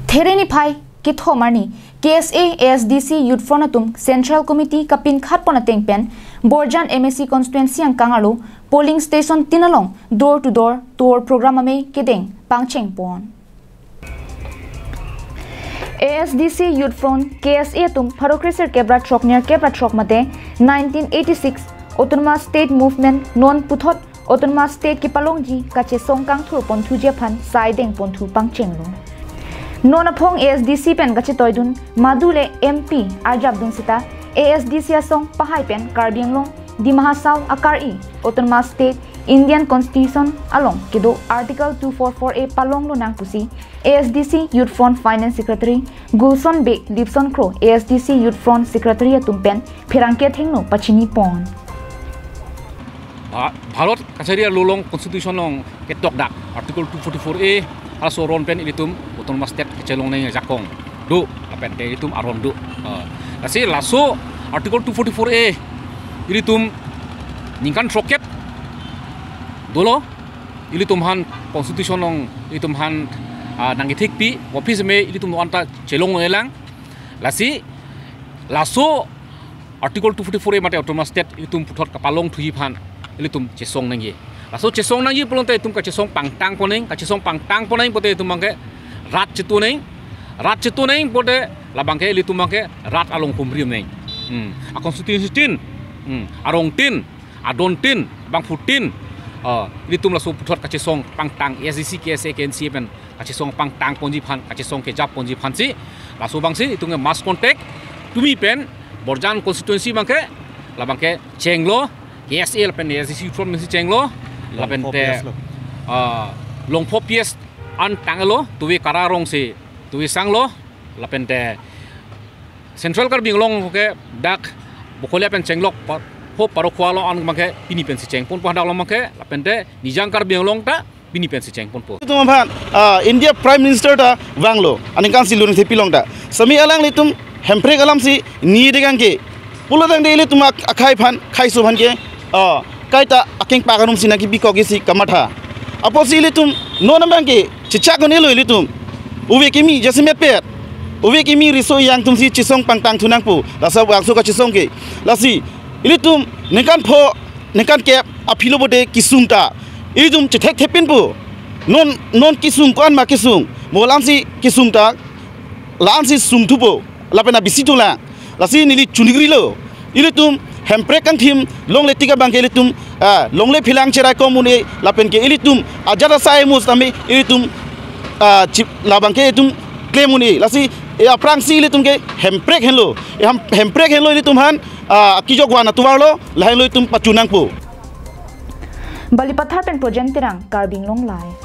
Thereni phai ki thomarni KSA ASDC Youth Front atum Central Committee kapin khat pona tengpen Borjan MSC constituency ang kangalo polling station tinalong door to door tour program ame kedeng pangcheng pon ASDC Youth Front KSA atum Pharokrisir Kebra Chok near Kebra Chok mate 1986 Autonomous State Movement non puthot Autonomous State ki palongji kache songkang thur pon thu jephan saideng pon thu pangcheng lo Nona phong ASDC pen gachi toidun madule MP Arjabdun sita ASDC asong pahay pen Karbianglong di Mahasaw Akari Autonomous State Indian Constitution along kido Article 244A palong lo nang pusi ASDC Youth Front Finance Secretary Gulson Be Lipson Crow ASDC Youth Front Secretary atumpen phirangke thengno pachini pon Bharat kacharia lolong Constitution long ketok dak Article 244A also ron pen ilitum Autonomous State kecelong nang jakong du apen te ilitum aron du kasi laso Article 244A ilitum ningkan roket dolo ilitum han Constitution long ilitum han nangitik pi office me ilitum anta celong elang lasi laso Article 244A mate Autonomous State ilitum puthot kapalong thuhi phan ilitum cesong nangi laso cesong nangi pelonte itum ka cesong pangtang poneng ka cesong pangtang poneng pote itum mangke rat cetu neng pote labangke ilitum mangke rat along kumrim neng a constitution tin arong tin adon tin bang futin ilitum laso puthot ka cesong pangtang SDC KSA KNC pen ka cesong pangtang ponji phan ka cesong ke jap ponji phan si laso bangsi itung mass contact tumi pen Borjan constituency mangke labangke chenglo KSA pen SDC from si chenglo lapen te long popies an tangelo tuwi kararong si tuwi sanglo lapen te Central Karbianglong ke dak bokole pen cenglok ho parokwalo an mangke pini pen si cengpon padak lo mangke lapen te nijang Karbianglong ta pini pen si cengpon po itu man India Prime Minister ta wanglo anikan silun si pilong ta sami alang litum hempre kalam si ni degang ke puladang de litum akai phan khai su phan ke kaita aking paganum sinagi bikogi si kamatha aposi litum no nambange chicha ko nelo litum uwe kimi jasime pet uwe kimi riso yang tum si chisong pangtang thunang pu lasa waksu ka chisong ke lasi litum nekan pho nekan ke aphilo bode kisungta ilitum chithek thepin pu non kisung kon ma kisung molam si kisungta lan si sungthupo lapena bisitula lasi nili chunigri lo ilitum hempre kang tim long le tiga bangke ilitum long le philang cherai komune lapen ke ilitum ajara sai mus tami ilitum chip labangke ilitum klemuni lasi aprang si ilitum ke hempre henlo hempre henlo ilitum han kijo gwana tuwarlo lahen lo ilitum pachunang pu Balipathar pen project tirang Karbianglong lai